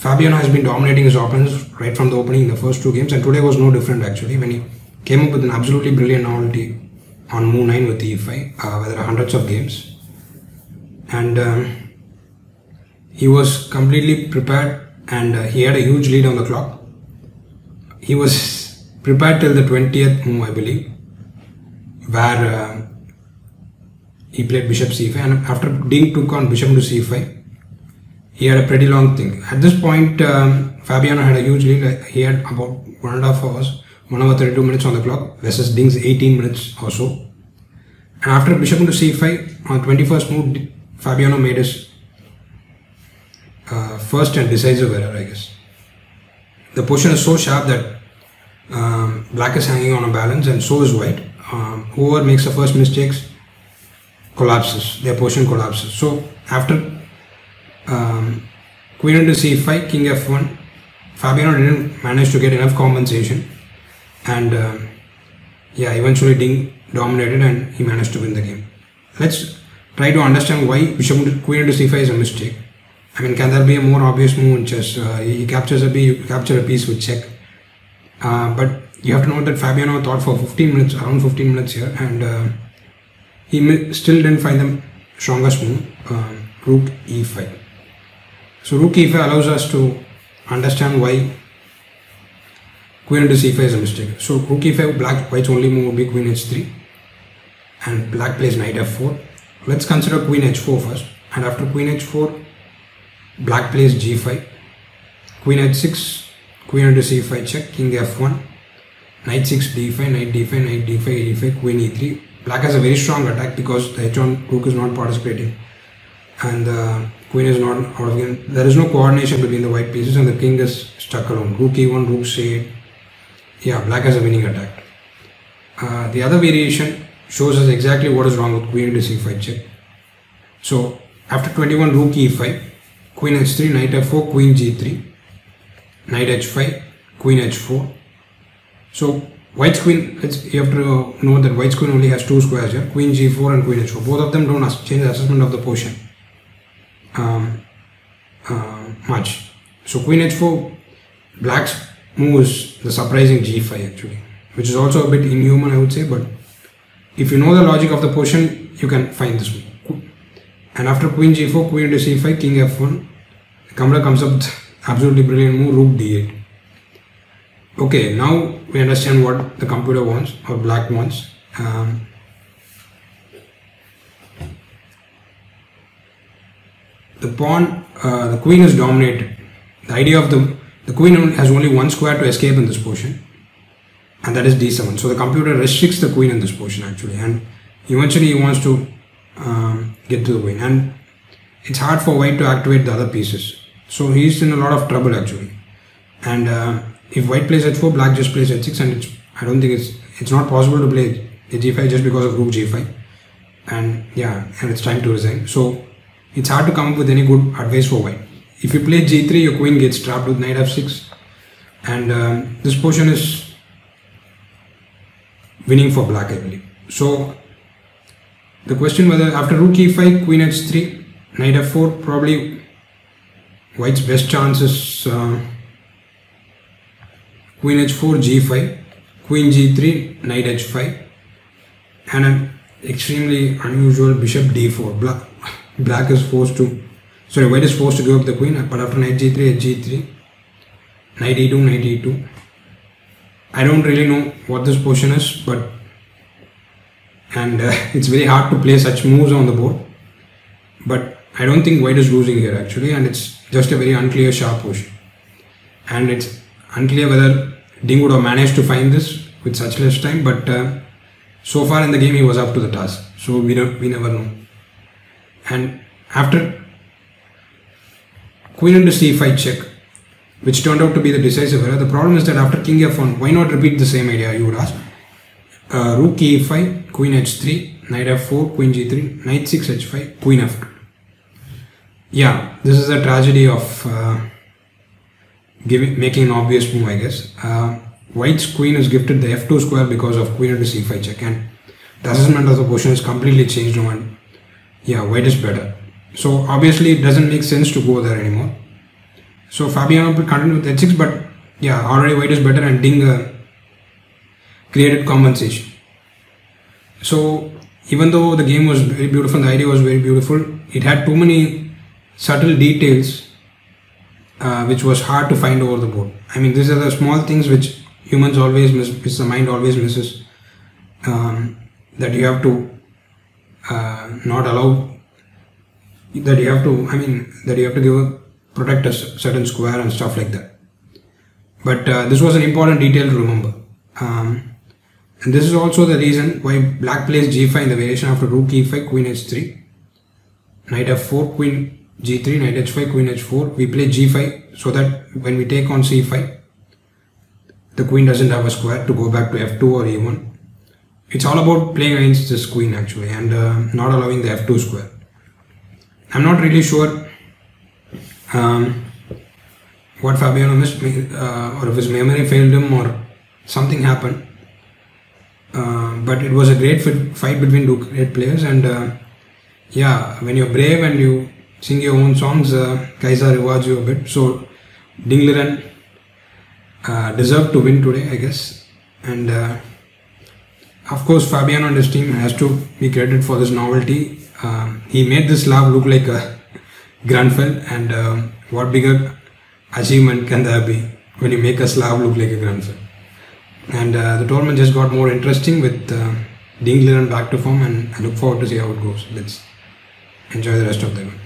Fabiano has been dominating his opponents right from the opening in the first 2 games, and today was no different actually when he came up with an absolutely brilliant novelty on move 9 with e5, where there are hundreds of games, and he was completely prepared, and he had a huge lead on the clock. He was prepared till the 20th move, I believe, where he played bishop c5, and after Ding took on bishop to c5, he had a pretty long thing. At this point, Fabiano had a huge lead. He had about 1.5 hours, 1 hour 32 minutes on the clock versus Ding's 18 minutes or so. And after bishop to c5, on 21st move, Fabiano made his first and decisive error, I guess. The position is so sharp that black is hanging on a balance, and so is white. Whoever makes the first mistakes collapses, their position collapses. So after queen into c5, king f1, Fabiano didn't manage to get enough compensation, and yeah, eventually Ding dominated and he managed to win the game. Let's try to understand why queen into c5 is a mistake. I mean, can there be a more obvious move in chess? He captures a piece, you capture a piece with check. But you have to know that Fabiano thought for 15 minutes, around 15 minutes here, and he still didn't find the strongest move, rook e5. So rook e5 allows us to understand why queen into c5 is a mistake. So rook e5, white's only move would be queen h3, and black plays knight f4. Let's consider queen h4 first, and after queen h4, black plays g5, queen h6, queen into c5 check, king f1, knight 6 d5, knight d5, knight d5, e5, queen e3. Black has a very strong attack because the h1 rook is not participating, and the queen is not out of game. There is no coordination between the white pieces, and the king is stuck alone. Rook e1, rook c8. Yeah, black has a winning attack. The other variation shows us exactly what is wrong with queen into c5 check. So after 21, rook e5, queen h3, knight f4, queen g3, knight h5, queen h4. So white's queen, you have to know that white's queen only has 2 squares here, queen g4 and queen h4. Both of them don't change the assessment of the position much. So queen h4, black's move is the surprising g5 actually, which is also a bit inhuman, I would say, but if you know the logic of the position, you can find this move. And after queen g4, queen into c5, king f1, Kamla comes up with absolutely brilliant move, rook d8. Okay, now we understand what the computer wants, or black wants. The queen is dominated. The idea of the queen has only 1 square to escape in this position, and that is d7. So the computer restricts the queen in this position actually, and eventually he wants to get to the queen, and it's hard for white to activate the other pieces. So he's in a lot of trouble actually. And if white plays h4, black just plays h6, and I don't think it's not possible to play g5 just because of rook g5. And yeah, and it's time to resign. So it's hard to come up with any good advice for white. If you play g3, your queen gets trapped with knight f6, and this position is winning for black, I believe. So the question whether after rook e5, queen h3, knight f4, probably white's best chance is queen h4, g5, queen g3, knight h5, and an extremely unusual bishop d4. Black is forced to, sorry, white is forced to give up the queen, but after knight g3, h3, knight e2, knight e2. I don't really know what this position is, but it's very hard to play such moves on the board. But I don't think white is losing here actually, and it's just a very unclear sharp position. And it's unclear whether Ding would have managed to find this with such less time, but so far in the game he was up to the task, so we never know. And after queen into c5 check, which turned out to be the decisive error, the problem is that after king f1, why not repeat the same idea, you would ask. Rook e5, queen h3, knight f4, queen g3, knight 6 h5, queen f2. Yeah, this is a tragedy of making an obvious move, I guess. White's queen is gifted the f2 square because of queen into c5 check, and the assessment of the position is completely changed now, and yeah, white is better. So obviously it doesn't make sense to go there anymore. So Fabiano continued with h6, but yeah, already white is better, and Ding created compensation. So even though the game was very beautiful, the idea was very beautiful, it had too many subtle details which was hard to find over the board. I mean, these are the small things which humans always miss, which the mind always misses, that you have to not allow, that you have to, that you have to protect a certain square and stuff like that. But this was an important detail to remember. And this is also the reason why black plays g5 in the variation after rook e5, queen h3, knight f4, queen g3, knight h5, queen h4. We play g5 so that when we take on c5, the queen doesn't have a square to go back to f2 or e1. It's all about playing against this queen actually, and not allowing the f2 square. I'm not really sure what Fabiano missed, or if his memory failed him or something happened. But it was a great fight between two great players, and yeah, when you're brave and you sing your own songs, Kaisa rewards you a bit. So Ding Liren deserved to win today, I guess. And of course, Fabiano and his team has to be credited for this novelty. He made the Slav look like a Grunfeld, and what bigger achievement can there be when you make a Slav look like a Grunfeld? And the tournament just got more interesting with Ding Liren back to form, and I look forward to see how it goes. Let's enjoy the rest of the event.